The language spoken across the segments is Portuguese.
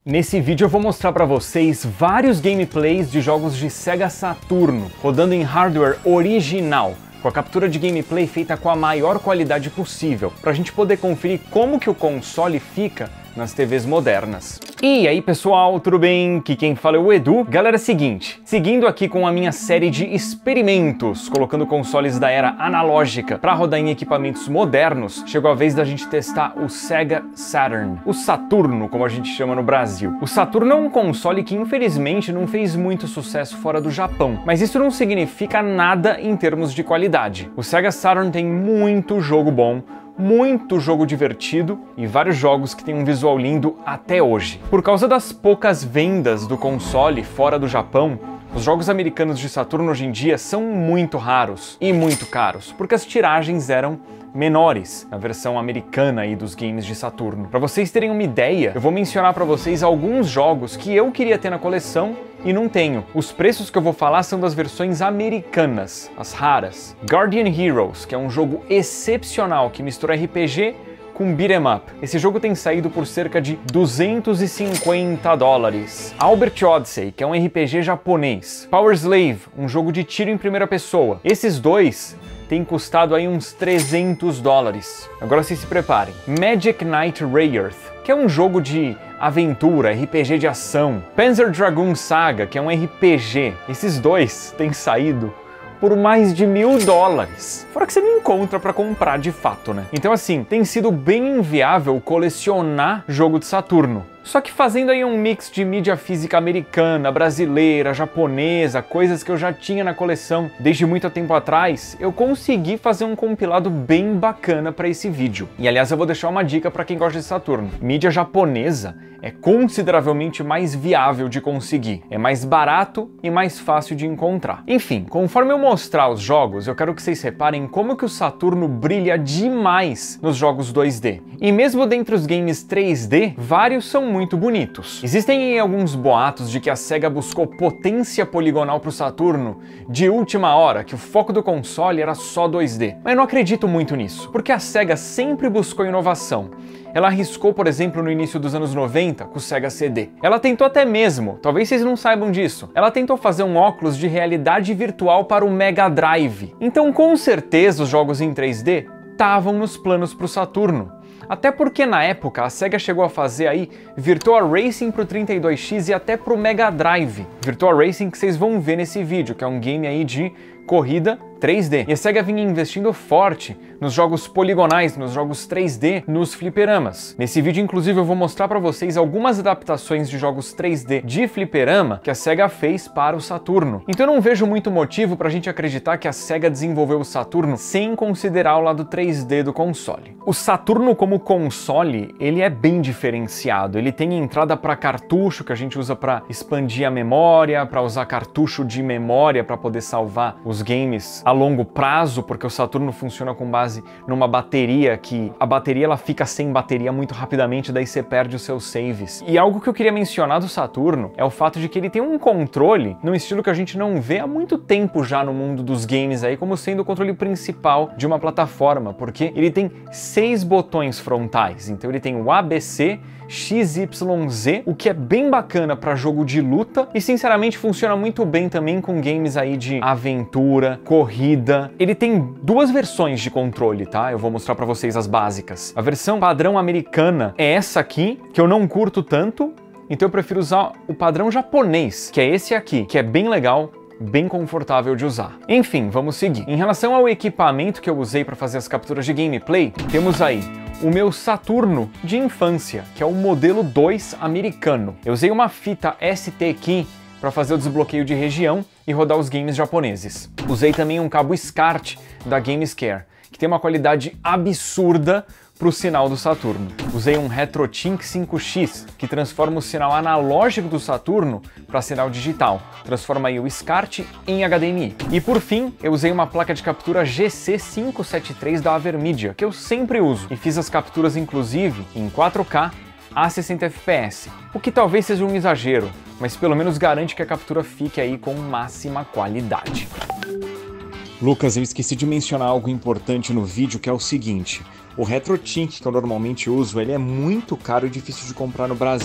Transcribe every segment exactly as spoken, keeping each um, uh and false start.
Nesse vídeo eu vou mostrar para vocês vários gameplays de jogos de Sega Saturno, rodando em hardware original, com a captura de gameplay feita com a maior qualidade possível, para a gente poder conferir como que o console fica nas T Vs modernas. E aí pessoal, tudo bem? Aqui quem fala é o Edu. Galera, é o seguinte, seguindo aqui com a minha série de experimentos, colocando consoles da era analógica para rodar em equipamentos modernos, chegou a vez da gente testar o Sega Saturn, o Saturno, como a gente chama no Brasil. O Saturno é um console que infelizmente não fez muito sucesso fora do Japão, mas isso não significa nada em termos de qualidade. O Sega Saturn tem muito jogo bom, muito jogo divertido e vários jogos que têm um visual lindo até hoje. Por causa das poucas vendas do console fora do Japão, os jogos americanos de Saturno hoje em dia são muito raros e muito caros, porque as tiragens eram menores na versão americana aí dos games de Saturno. Para vocês terem uma ideia, eu vou mencionar para vocês alguns jogos que eu queria ter na coleção e não tenho. Os preços que eu vou falar são das versões americanas, as raras. Guardian Heroes, que é um jogo excepcional que mistura R P G com beat'em up. Esse jogo tem saído por cerca de duzentos e cinquenta dólares. Albert Odyssey, que é um R P G japonês. Power Slave, um jogo de tiro em primeira pessoa. Esses dois têm custado aí uns trezentos dólares. Agora vocês se preparem. Magic Knight Rayearth, que é um jogo de aventura, R P G de ação. Panzer Dragoon Saga, que é um R P G. Esses dois têm saído por mais de mil dólares. Fora que você não encontra para comprar de fato, né? Então assim, tem sido bem inviável colecionar jogo de Saturno. Só que fazendo aí um mix de mídia física americana, brasileira, japonesa, coisas que eu já tinha na coleção desde muito tempo atrás, eu consegui fazer um compilado bem bacana para esse vídeo. E aliás, eu vou deixar uma dica para quem gosta de Saturno. Mídia japonesa é consideravelmente mais viável de conseguir. É mais barato e mais fácil de encontrar. Enfim, conforme eu mostrar os jogos, eu quero que vocês reparem como que o Saturno brilha demais nos jogos dois D. E mesmo dentre os games três D, vários são muito bonitos. Existem alguns boatos de que a Sega buscou potência poligonal para o Saturno de última hora, que o foco do console era só dois D. Mas eu não acredito muito nisso, porque a Sega sempre buscou inovação. Ela arriscou, por exemplo, no início dos anos noventa com o Sega C D. Ela tentou até mesmo, talvez vocês não saibam disso, ela tentou fazer um óculos de realidade virtual para o Mega Drive. Então, com certeza, os jogos em três D estavam nos planos para o Saturno. Até porque na época a Sega chegou a fazer aí Virtua Racing pro trinta e dois X e até pro Mega Drive. Virtua Racing que vocês vão ver nesse vídeo, que é um game aí de corrida três D. E a Sega vinha investindo forte nos jogos poligonais, nos jogos três D, nos fliperamas. Nesse vídeo, inclusive, eu vou mostrar para vocês algumas adaptações de jogos três D de fliperama que a Sega fez para o Saturno. Então eu não vejo muito motivo pra gente acreditar que a Sega desenvolveu o Saturno sem considerar o lado três D do console. O Saturno como console, ele é bem diferenciado. Ele tem entrada para cartucho, que a gente usa para expandir a memória, para usar cartucho de memória para poder salvar os games a longo prazo, porque o Saturno funciona com base numa bateria que a bateria ela fica sem bateria muito rapidamente, daí você perde os seus saves. E algo que eu queria mencionar do Saturno é o fato de que ele tem um controle num estilo que a gente não vê há muito tempo já no mundo dos games aí, como sendo o controle principal de uma plataforma, porque ele tem seis botões frontais. Então ele tem o A B C, X Y Z, o que é bem bacana para jogo de luta e sinceramente funciona muito bem também com games aí de aventura, corrida. Ele tem duas versões de controle, tá? Eu vou mostrar para vocês as básicas. A versão padrão americana é essa aqui, que eu não curto tanto, então eu prefiro usar o padrão japonês, que é esse aqui, que é bem legal, bem confortável de usar. Enfim, vamos seguir. Em relação ao equipamento que eu usei para fazer as capturas de gameplay, temos aí o meu Saturno de infância, que é o modelo dois americano. Eu usei uma fita S T Key para fazer o desbloqueio de região e rodar os games japoneses. Usei também um cabo SCART da GameScare, que tem uma qualidade absurda para o sinal do Saturno. Usei um RetroTink cinco X, que transforma o sinal analógico do Saturno para sinal digital. Transforma aí o SCART em H D M I. E por fim, eu usei uma placa de captura G C quinhentos e setenta e três da Avermedia, que eu sempre uso. E fiz as capturas inclusive em quatro K a sessenta F P S, o que talvez seja um exagero, mas pelo menos garante que a captura fique aí com máxima qualidade. Lucas, eu esqueci de mencionar algo importante no vídeo, que é o seguinte: o RetroTink que eu normalmente uso, ele é muito caro e difícil de comprar no Brasil.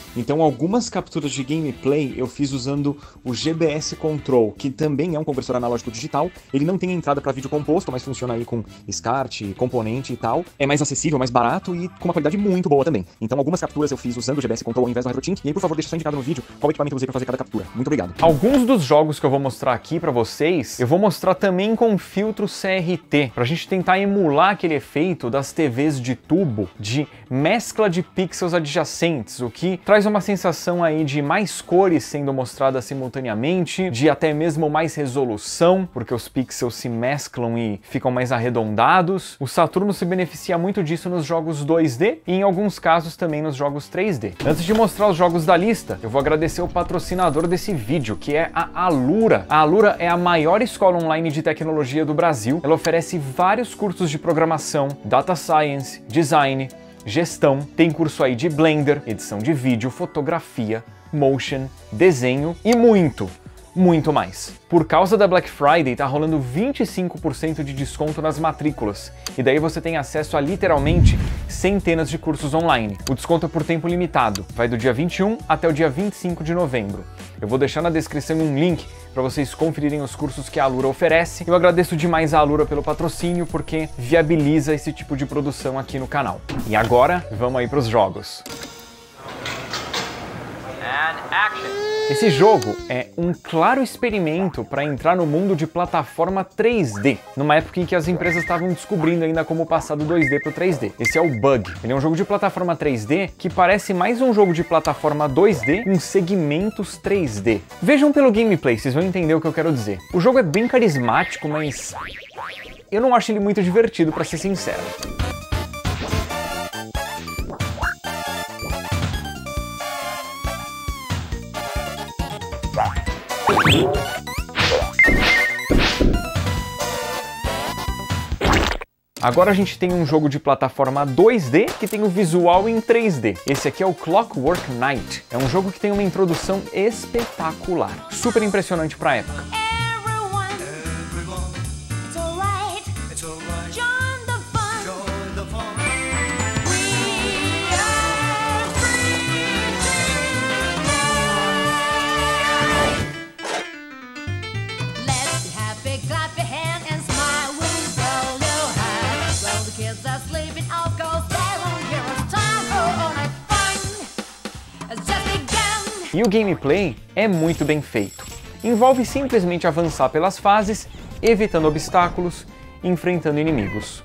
Então algumas capturas de gameplay eu fiz usando o G B S Control, que também é um conversor analógico digital. Ele não tem entrada para vídeo composto, mas funciona aí com SCART, componente e tal. É mais acessível, mais barato e com uma qualidade muito boa também. Então algumas capturas eu fiz usando o G B S Control ao invés do RetroTink. E aí, por favor, deixa só indicado no vídeo qual equipamento eu usei para fazer cada captura. Muito obrigado. Alguns dos jogos que eu vou mostrar aqui para vocês, eu vou mostrar também com filtro C R T, pra gente tentar emular aquele efeito das T Vs de tubo, de mescla de pixels adjacentes, o que traz uma sensação aí de mais cores sendo mostradas simultaneamente, de até mesmo mais resolução, porque os pixels se mesclam e ficam mais arredondados. O Saturno se beneficia muito disso nos jogos dois D e em alguns casos também nos jogos três D. Antes de mostrar os jogos da lista, eu vou agradecer o patrocinador desse vídeo, que é a Alura. A Alura é a maior escola online de tecnologia do Brasil. Ela oferece vários cursos de programação, data science, design, gestão, tem curso aí de Blender, edição de vídeo, fotografia, motion, desenho e muito, muito mais. Por causa da Black Friday, tá rolando vinte e cinco por cento de desconto nas matrículas, e daí você tem acesso a literalmente centenas de cursos online. O desconto é por tempo limitado, vai do dia vinte e um até o dia vinte e cinco de novembro. Eu vou deixar na descrição um link para vocês conferirem os cursos que a Alura oferece. Eu agradeço demais a Alura pelo patrocínio, porque viabiliza esse tipo de produção aqui no canal. E agora, vamos aí para os jogos. Esse jogo é um claro experimento para entrar no mundo de plataforma três D, numa época em que as empresas estavam descobrindo ainda como passar do dois D para o três D. Esse é o Bug. Ele é um jogo de plataforma três D que parece mais um jogo de plataforma dois D com segmentos três D. Vejam pelo gameplay, vocês vão entender o que eu quero dizer. O jogo é bem carismático, mas eu não acho ele muito divertido, para ser sincero. Agora a gente tem um jogo de plataforma dois D que tem o visual em três D. Esse aqui é o Clockwork Knight. É um jogo que tem uma introdução espetacular, super impressionante para a época. E o gameplay é muito bem feito. Envolve simplesmente avançar pelas fases, evitando obstáculos, enfrentando inimigos.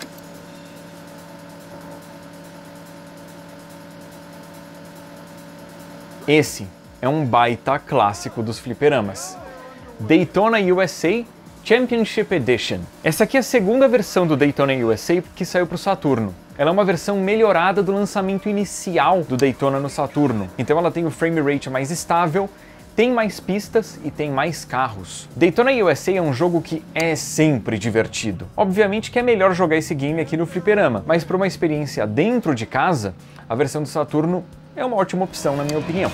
Esse é um baita clássico dos fliperamas. Daytona U S A Championship Edition. Essa aqui é a segunda versão do Daytona U S A que saiu para o Saturno. Ela é uma versão melhorada do lançamento inicial do Daytona no Saturno. Então ela tem o frame rate mais estável, tem mais pistas e tem mais carros. Daytona U S A é um jogo que é sempre divertido. Obviamente que é melhor jogar esse game aqui no fliperama, mas para uma experiência dentro de casa, a versão do Saturno é uma ótima opção, na minha opinião.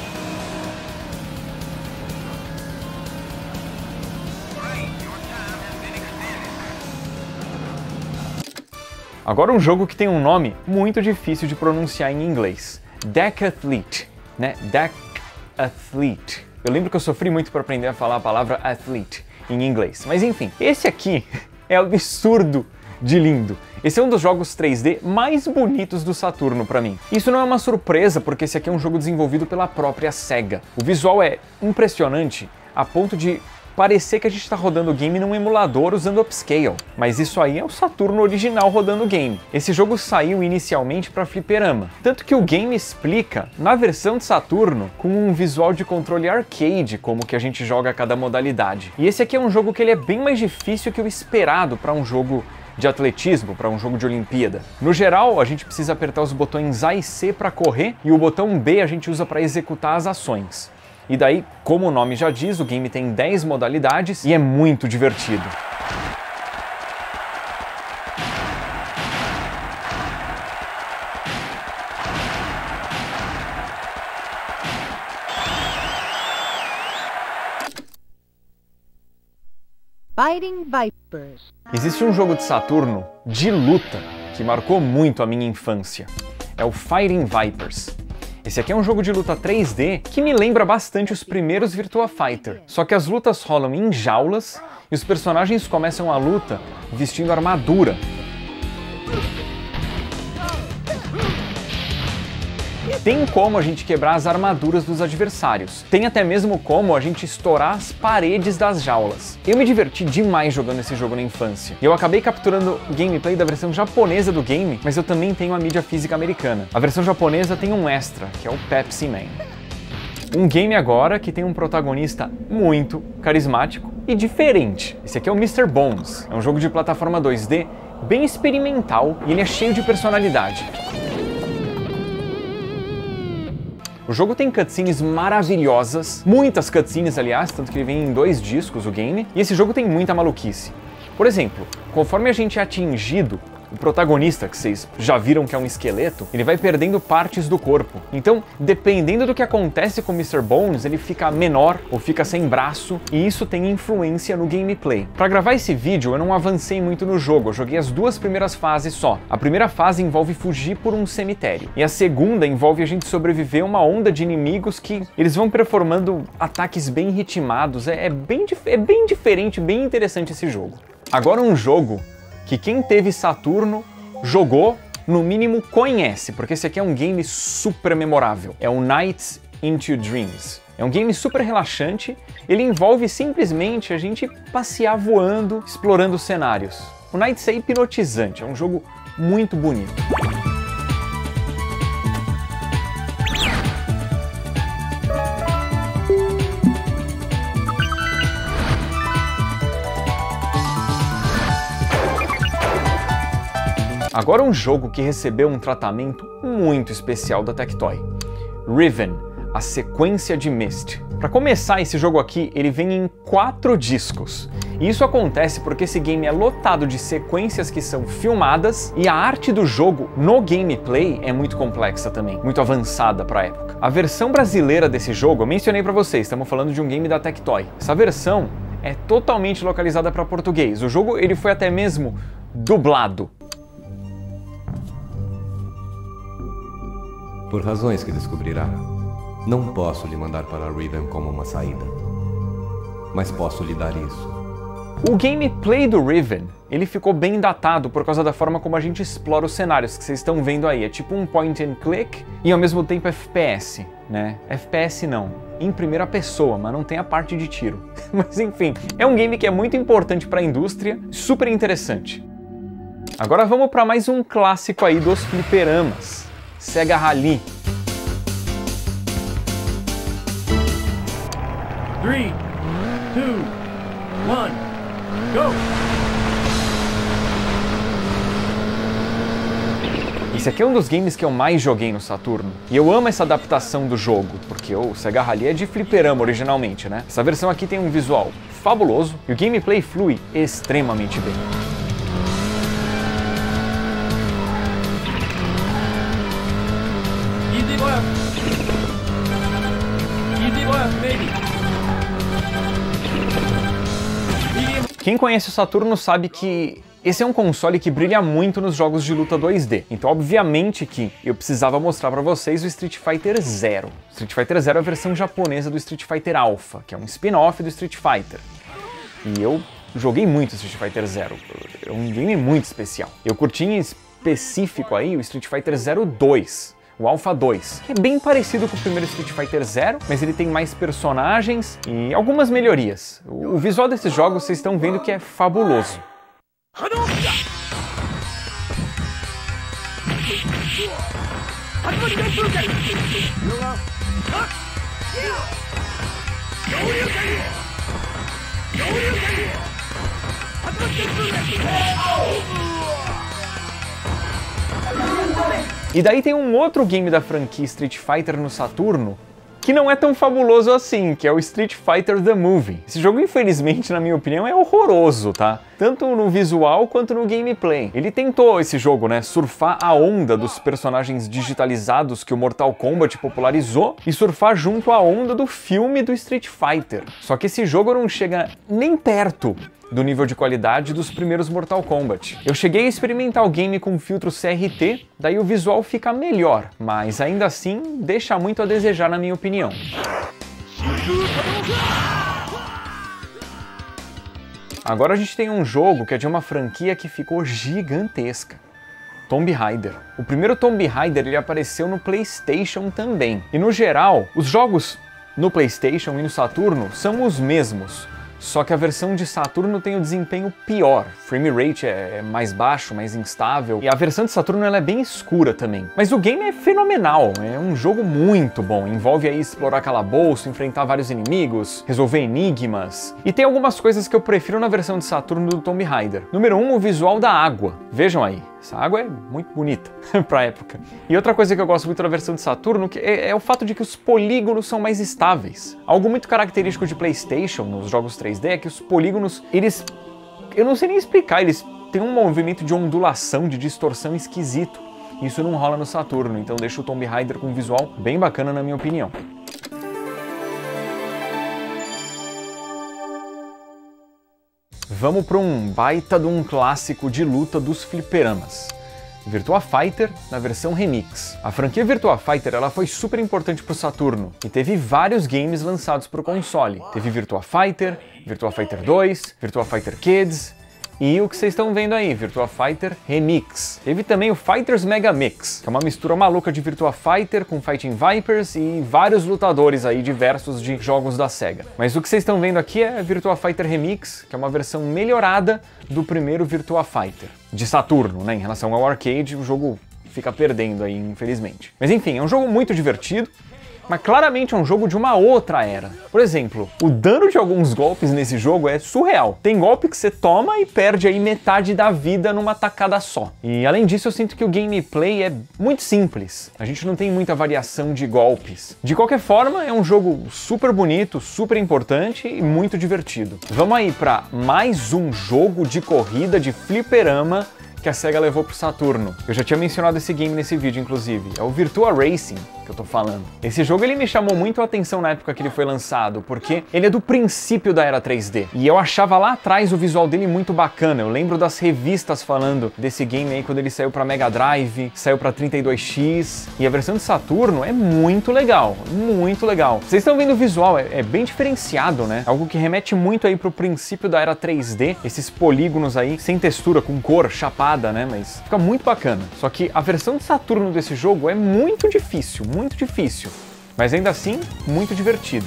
Agora um jogo que tem um nome muito difícil de pronunciar em inglês. Decathlete, né? Decathlete. Eu lembro que eu sofri muito para aprender a falar a palavra athlete em inglês. Mas enfim, esse aqui é absurdo de lindo. Esse é um dos jogos três D mais bonitos do Saturno para mim. Isso não é uma surpresa, porque esse aqui é um jogo desenvolvido pela própria SEGA. O visual é impressionante a ponto de parecer que a gente está rodando o game num emulador usando upscale, mas isso aí é o Saturno original rodando o game. Esse jogo saiu inicialmente para fliperama, tanto que o game explica, na versão de Saturno, com um visual de controle arcade, como que a gente joga cada modalidade. E esse aqui é um jogo que ele é bem mais difícil que o esperado para um jogo de atletismo, para um jogo de Olimpíada. No geral, a gente precisa apertar os botões A e C para correr, e o botão B a gente usa para executar as ações. E daí, como o nome já diz, o game tem dez modalidades e é muito divertido. Fighting Vipers. Existe um jogo de Saturno de luta que marcou muito a minha infância. É o Fighting Vipers. Esse aqui é um jogo de luta três D que me lembra bastante os primeiros Virtua Fighter, só que as lutas rolam em jaulas e os personagens começam a luta vestindo armadura. Tem como a gente quebrar as armaduras dos adversários. Tem até mesmo como a gente estourar as paredes das jaulas. Eu me diverti demais jogando esse jogo na infância. E eu acabei capturando gameplay da versão japonesa do game, mas eu também tenho a mídia física americana. A versão japonesa tem um extra, que é o Pepsi Man. Um game agora que tem um protagonista muito carismático e diferente. Esse aqui é o mister Bones. É um jogo de plataforma dois D bem experimental e ele é cheio de personalidade. O jogo tem cutscenes maravilhosas, muitas cutscenes aliás, tanto que ele vem em dois discos o game, e esse jogo tem muita maluquice. Por exemplo, conforme a gente é atingido, o protagonista, que vocês já viram que é um esqueleto, ele vai perdendo partes do corpo. Então, dependendo do que acontece com o mister Bones, ele fica menor ou fica sem braço, e isso tem influência no gameplay. Para gravar esse vídeo, eu não avancei muito no jogo, eu joguei as duas primeiras fases só. A primeira fase envolve fugir por um cemitério, e a segunda envolve a gente sobreviver a uma onda de inimigos que eles vão performando ataques bem ritmados. É, é, bem, é bem diferente, bem interessante esse jogo. Agora um jogo que quem teve Saturno jogou, no mínimo conhece, porque esse aqui é um game super memorável. É o Nights into Dreams. É um game super relaxante, ele envolve simplesmente a gente passear voando, explorando cenários. O Nights é hipnotizante, é um jogo muito bonito. Agora um jogo que recebeu um tratamento muito especial da Tectoy. Riven, a sequência de Myst. Para começar, esse jogo aqui, ele vem em quatro discos. E isso acontece porque esse game é lotado de sequências que são filmadas e a arte do jogo no gameplay é muito complexa também, muito avançada para a época. A versão brasileira desse jogo, eu mencionei para vocês, estamos falando de um game da Tectoy. Essa versão é totalmente localizada para português. O jogo ele foi até mesmo dublado. Por razões que descobrirá, não posso lhe mandar para Riven como uma saída, mas posso lhe dar isso. O gameplay do Riven, ele ficou bem datado por causa da forma como a gente explora os cenários que vocês estão vendo aí. É tipo um point and click e ao mesmo tempo F P S, né? F P S não, em primeira pessoa, mas não tem a parte de tiro. Mas enfim, é um game que é muito importante para a indústria, super interessante. Agora vamos para mais um clássico aí dos fliperamas. Sega Rally. three, two, one, go! Esse aqui é um dos games que eu mais joguei no Saturno. E eu amo essa adaptação do jogo, porque o Sega Rally é de fliperama originalmente, né? Essa versão aqui tem um visual fabuloso e o gameplay flui extremamente bem. Quem conhece o Saturno sabe que esse é um console que brilha muito nos jogos de luta dois D. Então, obviamente que eu precisava mostrar pra vocês o Street Fighter Zero. Street Fighter Zero é a versão japonesa do Street Fighter Alpha, que é um spin-off do Street Fighter. E eu joguei muito Street Fighter Zero. É um game muito especial. Eu curti em específico aí o Street Fighter Zero dois. O Alpha dois, que é bem parecido com o primeiro Street Fighter Zero, mas ele tem mais personagens e algumas melhorias. O visual desses jogos vocês estão vendo que é fabuloso. E daí tem um outro game da franquia Street Fighter no Saturno que não é tão fabuloso assim, que é o Street Fighter The Movie. Esse jogo, infelizmente, na minha opinião, é horroroso, tá? Tanto no visual quanto no gameplay. Ele tentou, esse jogo, né, surfar a onda dos personagens digitalizados que o Mortal Kombat popularizou e surfar junto à onda do filme do Street Fighter. Só que esse jogo não chega nem perto do nível de qualidade dos primeiros Mortal Kombat. Eu cheguei a experimentar o game com filtro C R T, daí o visual fica melhor, mas ainda assim deixa muito a desejar na minha opinião. Agora a gente tem um jogo que é de uma franquia que ficou gigantesca. Tomb Raider. O primeiro Tomb Raider ele apareceu no PlayStation também. E no geral, os jogos no PlayStation e no Saturno são os mesmos. Só que a versão de Saturno tem o desempenho pior. Frame rate é mais baixo, mais instável. E a versão de Saturno ela é bem escura também. Mas o game é fenomenal, é um jogo muito bom. Envolve aí explorar calabouço, enfrentar vários inimigos, resolver enigmas. E tem algumas coisas que eu prefiro na versão de Saturno do Tomb Raider. Número um, o visual da água. Vejam aí. Essa água é muito bonita pra época. E outra coisa que eu gosto muito da versão de Saturno é, é o fato de que os polígonos são mais estáveis. Algo muito característico de PlayStation nos jogos três D é que os polígonos, eles... eu não sei nem explicar, eles têm um movimento de ondulação, de distorção esquisito. Isso não rola no Saturno, então deixa o Tomb Raider com um visual bem bacana na minha opinião. Vamos para um baita de um clássico de luta dos fliperamas. Virtua Fighter na versão Remix. A franquia Virtua Fighter ela foi super importante para o Saturno e teve vários games lançados para o console. Teve Virtua Fighter, Virtua Fighter dois, Virtua Fighter Kids e o que vocês estão vendo aí, Virtua Fighter Remix. Teve também o Fighters Mega Mix, que é uma mistura maluca de Virtua Fighter com Fighting Vipers e vários lutadores aí diversos de jogos da Sega. Mas o que vocês estão vendo aqui é Virtua Fighter Remix, que é uma versão melhorada do primeiro Virtua Fighter. De Saturno, né? Em relação ao arcade, o jogo fica perdendo aí, infelizmente. Mas enfim, é um jogo muito divertido, mas claramente é um jogo de uma outra era. Por exemplo, o dano de alguns golpes nesse jogo é surreal. Tem golpe que você toma e perde aí metade da vida numa tacada só. E além disso, eu sinto que o gameplay é muito simples. A gente não tem muita variação de golpes. De qualquer forma, é um jogo super bonito, super importante e muito divertido. Vamos aí para mais um jogo de corrida de fliperama que a Sega levou pro Saturno. Eu já tinha mencionado esse game nesse vídeo, inclusive. É o Virtua Racing que eu tô falando. Esse jogo ele me chamou muito a atenção na época que ele foi lançado, porque ele é do princípio da era três D. E eu achava lá atrás o visual dele muito bacana. Eu lembro das revistas falando desse game aí quando ele saiu pra Mega Drive, saiu pra trinta e dois X. E a versão de Saturno é muito legal, muito legal. Vocês estão vendo o visual, é, é bem diferenciado, né? Algo que remete muito aí pro princípio da era três D. Esses polígonos aí, sem textura, com cor, chapada, né? Mas fica muito bacana. Só que a versão de Saturno desse jogo é muito difícil, muito difícil. Mas ainda assim, muito divertida.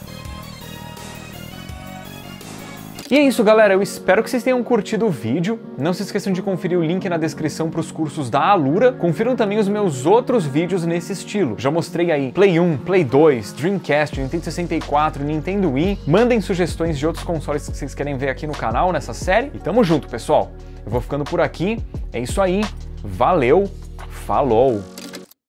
E é isso, galera. Eu espero que vocês tenham curtido o vídeo. Não se esqueçam de conferir o link na descrição para os cursos da Alura. Confiram também os meus outros vídeos nesse estilo. Já mostrei aí Play um, Play dois, Dreamcast, Nintendo sessenta e quatro, Nintendo Wii. Mandem sugestões de outros consoles que vocês querem ver aqui no canal, nessa série. E tamo junto, pessoal. Eu vou ficando por aqui. É isso aí. Valeu. Falou.